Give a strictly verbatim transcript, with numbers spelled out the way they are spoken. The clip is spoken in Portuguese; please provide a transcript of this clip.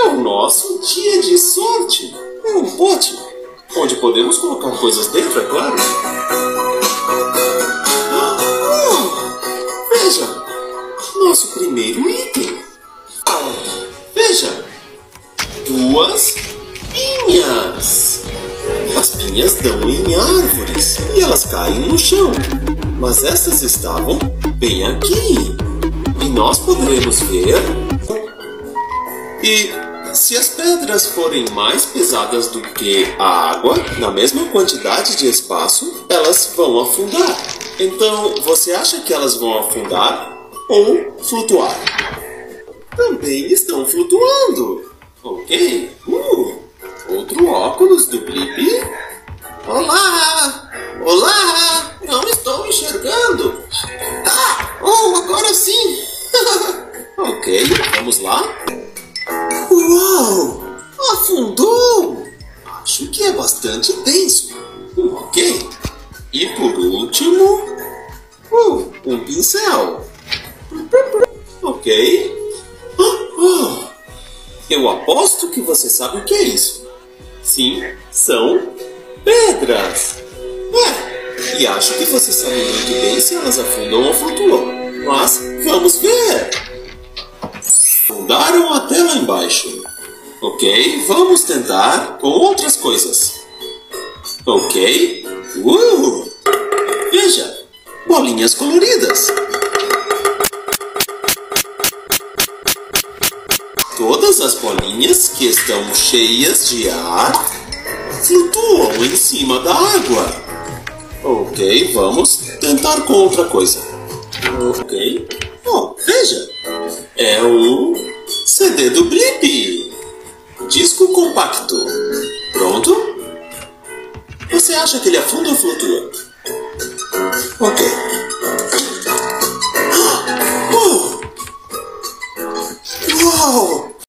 É o nosso dia de sorte. É um pote, onde podemos colocar coisas dentro, é claro. Oh, veja, nosso primeiro item. Ah, veja, duas pinhas. As pinhas dão em árvores e elas caem no chão. Mas estas estavam bem aqui. E nós poderemos ver. E se as pedras forem mais pesadas do que a água, na mesma quantidade de espaço, elas vão afundar. Então, você acha que elas vão afundar ou flutuar? Também estão flutuando. Ok. Uh, outro óculos do blippi. Olá! Olá! Não estou enxergando. Ah! Oh, agora sim! Ok, vamos lá. Uau! Afundou! Acho que é bastante denso. Hum, ok. E por último, uh, um pincel. Ok. Oh, oh. Eu aposto que você sabe o que é isso. Sim, são pedras. É, e acho que você sabe muito bem se elas afundam ou flutuam. Mas vamos ver. Afundaram até lá embaixo. Ok, vamos tentar com outras coisas. Ok. Uh! Veja, bolinhas coloridas. Todas as bolinhas que estão cheias de ar flutuam em cima da água. Ok, vamos tentar com outra coisa. Ok. Oh, veja. É um C D do blippi. Disco compacto. Pronto? Você acha que ele afunda ou flutua? Ok.